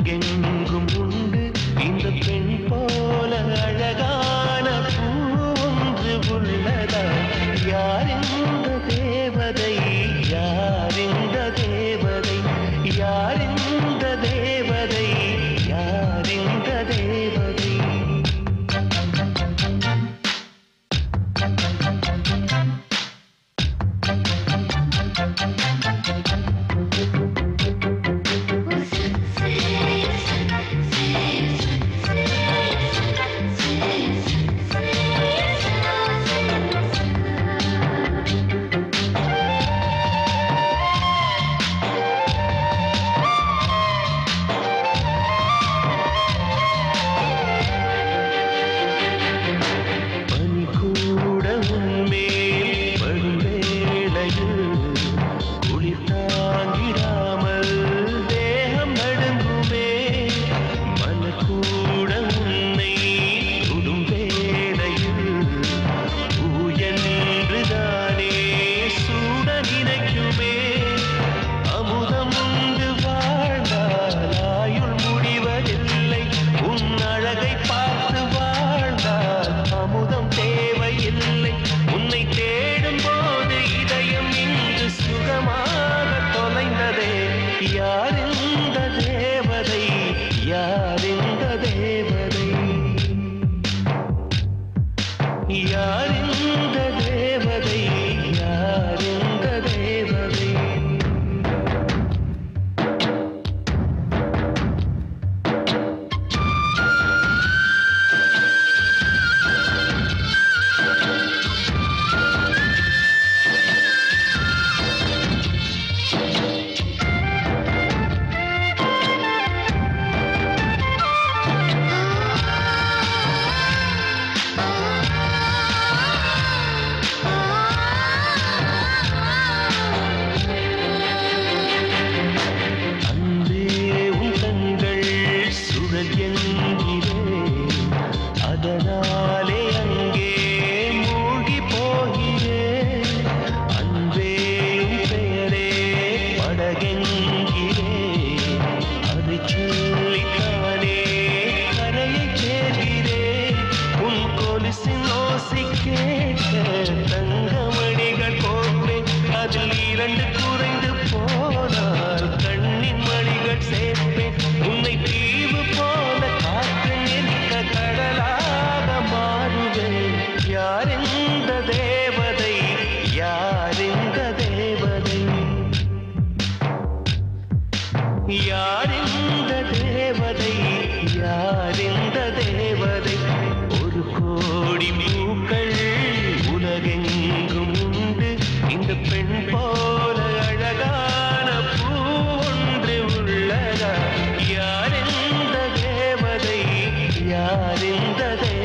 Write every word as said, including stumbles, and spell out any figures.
உலகெங்கும் உண்டு இந்த பெண் போல அழகான பூ ஒன்று உள்ளதா? யார் இந்த தேவதை? யார் இந்த தேவதை? யார் இந்த தேவதை? யார் இந்த தேவதை? யார் இந்த தேவதை? யார் இந்த தேவதை? யார் இந்த தேவதை? யார் இந்த தேவதை? அதனாலே அங்கே மூழ்கி போகிறேன். அன்பே பெயரே படகெங்கிறேன். அதை சொல்லித்தானே கரையை சேர்கிறேன். உன் கொலுசின் ஓசை கேட்க தங்கமணிகள் கோப்பேன். அதில் இரண்டு குறைந்து போனால் கண்ணின் மணிகள் சேர்ப்பேன். உன்னை தீவு போல காற்று நிற்க கடலாக மாறுவேன். யார் இந்த தேவதை? யார் இந்த தேவதை? யார் இந்த தேவதை? யார் இந்த தேவதை? ஒரு கோடி பூக்கள் உலகெங்கும் உண்டு இந்த பெண் போல அழகான பூ ஒன்று உள்ளதா? யார் இந்த தேவதை? யார் இந்த தேவதை?